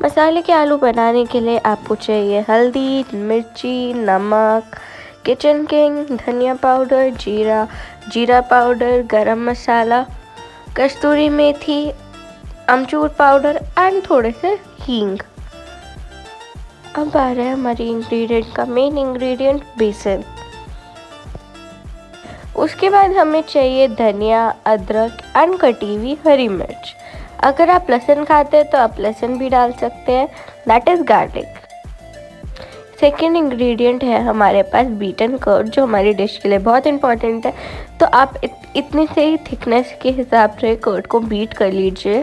मसाले के आलू बनाने के लिए आपको चाहिए हल्दी, मिर्ची, नमक, किचन किंग, धनिया पाउडर, जीरा पाउडर, गरम मसाला, कस्तूरी मेथी, अमचूर पाउडर एंड थोड़े से हींग। अब आ रहा है हमारी इंग्रेडिएंट का मेन इंग्रेडिएंट, बेसन। उसके बाद हमें चाहिए धनिया, अदरक एंड कटी हुई हरी मिर्च। अगर आप लहसुन खाते हैं तो आप लहसुन भी डाल सकते हैं, that is garlic. Second ingredient है हमारे पास बीटन कर्ड, जो हमारी डिश के लिए बहुत इंपॉर्टेंट है। तो आप इतने से ही थिकनेस के हिसाब से कर्ड को बीट कर लीजिए।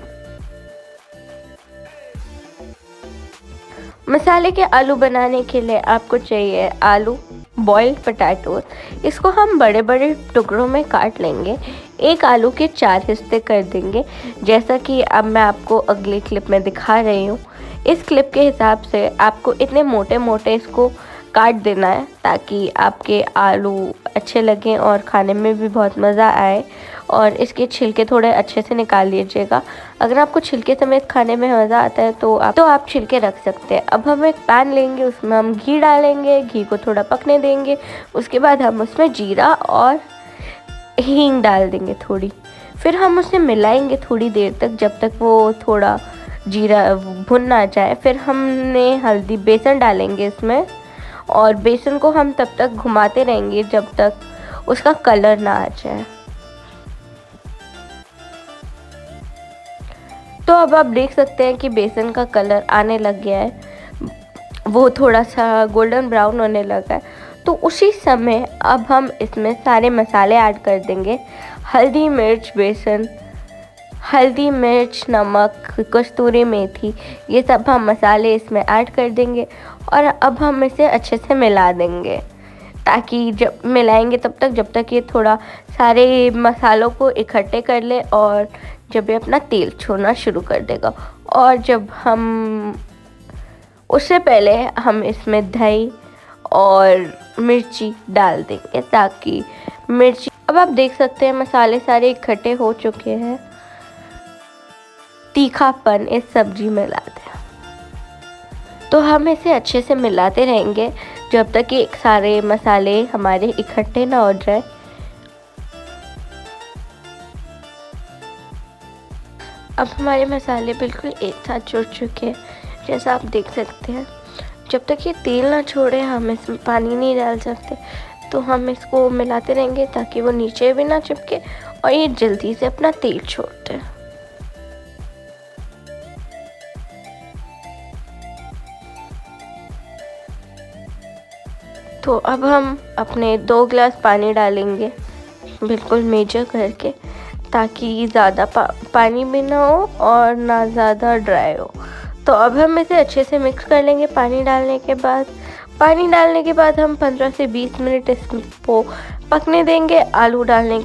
मसाले के आलू बनाने के लिए आपको चाहिए आलू, बॉइल्ड पोटैटोज। इसको हम बड़े बड़े टुकड़ों में काट लेंगे। एक आलू के 4 हिस्से कर देंगे, जैसा कि अब मैं आपको अगली क्लिप में दिखा रही हूँ। इस क्लिप के हिसाब से आपको इतने मोटे मोटे इसको काट देना है ताकि आपके आलू अच्छे लगें और खाने में भी बहुत मज़ा आए। और इसके छिलके थोड़े अच्छे से निकाल लीजिएगा। अगर आपको छिलके समेत खाने में मज़ा आता है तो आप छिलके रख सकते हैं। अब हम एक पैन लेंगे, उसमें हम घी डालेंगे, घी को थोड़ा पकने देंगे। उसके बाद हम उसमें जीरा और हींग डाल देंगे थोड़ी। फिर हम उसे मिलाएंगे थोड़ी देर तक, जब तक वो थोड़ा जीरा भुन ना जाए। फिर हमने हल्दी, बेसन डालेंगे इसमें, और बेसन को हम तब तक घुमाते रहेंगे जब तक उसका कलर ना आ जाए। तो अब आप देख सकते हैं कि बेसन का कलर आने लग गया है, वो थोड़ा सा गोल्डन ब्राउन होने लगा है। तो उसी समय अब हम इसमें सारे मसाले ऐड कर देंगे। हल्दी, मिर्च, बेसन, हल्दी, मिर्च, नमक, कस्तूरी मेथी, ये सब हम मसाले इसमें ऐड कर देंगे। और अब हम इसे अच्छे से मिला देंगे, ताकि जब मिलाएंगे जब तक ये थोड़ा सारे मसालों को इकट्ठे कर ले, और जब ये अपना तेल छोड़ना शुरू कर देगा। और जब हम उससे पहले हम इसमें दही और मिर्ची डाल देंगे, ताकि मिर्ची, अब आप देख सकते हैं मसाले सारे इकट्ठे हो चुके हैं। तीखापन इस सब्जी में ला दें। तो हम इसे अच्छे से मिलाते रहेंगे जब तक कि सारे मसाले हमारे इकट्ठे ना हो जाए। अब हमारे मसाले बिल्कुल एक साथ जुड़ चुके हैं, जैसा आप देख सकते हैं। जब तक ये तेल ना छोड़े हम इसमें पानी नहीं डाल सकते। तो हम इसको मिलाते रहेंगे ताकि वो नीचे भी ना चिपके और ये जल्दी से अपना तेल छोड़ दे। तो अब हम अपने 2 गिलास पानी डालेंगे, बिल्कुल मेजर करके, ताकि ज़्यादा पानी भी ना हो और ना ज़्यादा ड्राई हो। तो अब हम इसे अच्छे से मिक्स कर लेंगे। पानी डालने के बाद हम 15 से 20 मिनट इसको पकने देंगे। आलू डालने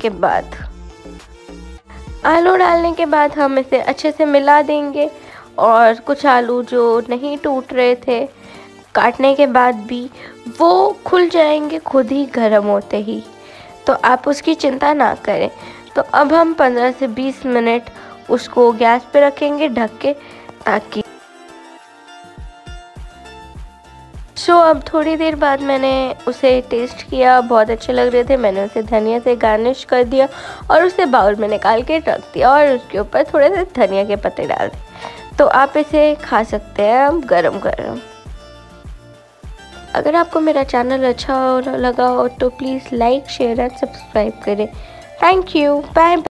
के बाद हम इसे अच्छे से मिला देंगे। और कुछ आलू जो नहीं टूट रहे थे काटने के बाद भी, वो खुल जाएंगे खुद ही गर्म होते ही। तो आप उसकी चिंता ना करें। तो अब हम 15 से 20 मिनट उसको गैस पे रखेंगे ढक के, ताकि अब थोड़ी देर बाद मैंने उसे टेस्ट किया, बहुत अच्छे लग रहे थे। मैंने उसे धनिया से गार्निश कर दिया और उसे बाउल में निकाल के रख दिया, और उसके ऊपर थोड़े से धनिया के पत्ते डाल दिए। तो आप इसे खा सकते हैं गरम गरम। अगर आपको मेरा चैनल अच्छा लगा हो तो please like, share and subscribe करें। Thank you, bye.